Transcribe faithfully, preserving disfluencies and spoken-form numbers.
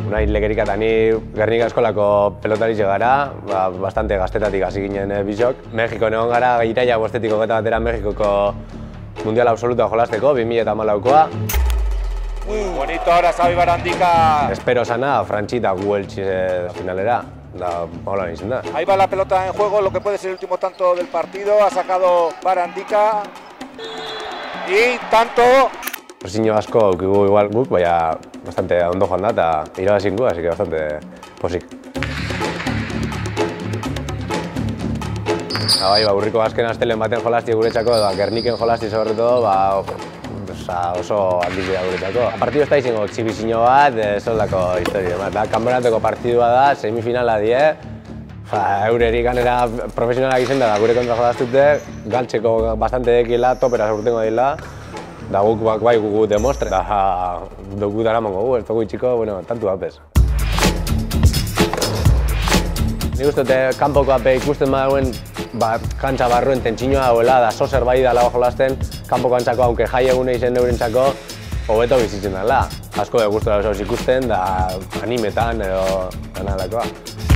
Nahi lekerik eta ni Gernika eskolako pelotaritxe gara, ba, bastante gaztetatik hasi ginen eh, bisok. Mexiko egon gara iraila bostetik hogeita batera Mexikoko mundial absoluta jolasteko, bi mila hamalaukoa. Muy bonito ahora Xavi Barandika. Espero sana, Franchita Guelchi finalera. Da, hola, izan da. Ahí va la pelota en juego, lo que puede ser el último tanto del partido. Ha sacado Barandika. Y tanto. Presiño asko aukigu igual guk, baina bastante ondo joan da eta irabazin gu, así que bastante posik. Bai, ba, urriko azken astelen baten jolasti guretzako, da, Gerniken jolasti sobre todo, ba, oso handik dira guretzako. Partidu ez da izango exhibizio bat, soldako historia bat. Da, kanporatoko partidua da, semifinala die, eureri ganera profesionalak izen da, gure kontra jolastute, galtzeko bastante dekila, topera urtengo dila, da guk bai gugu demostre, da dugu dara mongo gu, ez dugu itxiko, bueno, tantu apes. Nik uste dute kanpoko ape ikusten baduen, ba, kantza barruen tentsinoa dauela, da sozer bai dala jolasten, kanpoko kantzako, aunque jai egune izen eurentzako, hobeto bizitzen dela. Asko de gustora oso ikusten, da animetan edo analakoa.